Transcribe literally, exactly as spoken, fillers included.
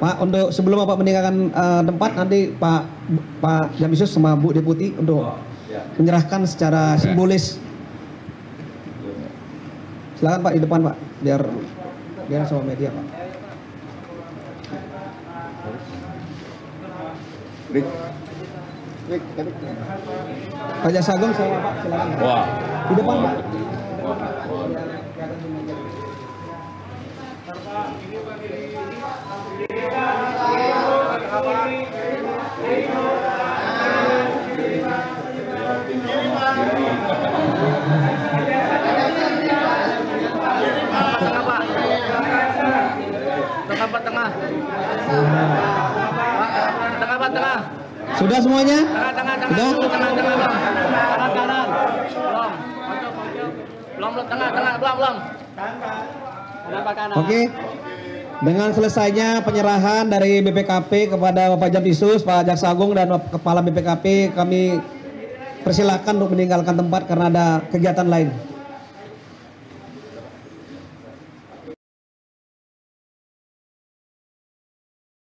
Pak, untuk sebelum Bapak meninggalkan uh, tempat, nanti Pak Pak Jamisus sama Bu Deputi untuk menyerahkan secara simbolis. Silakan Pak di depan Pak, biar biar sama media Pak. Rick. Rick, Pak Jaksagung sama Pak, silakan. Wah. Di depan Pak. Tengah Pak. Tengah Pak, tengah. Tengah Pak, tengah. Sudah semuanya? Tengah, tengah, tengah. Sudah? Tengah, tengah, tengah. Kanan, kanan. Belum. Belum, belum, tengah, tengah, belum, belum. Oke. Dengan selesainya penyerahan dari B P K P kepada Bapak Jamisus, Pak Jaksagung dan Kepala B P K P, kami persilakan untuk meninggalkan tempat karena ada kegiatan lain.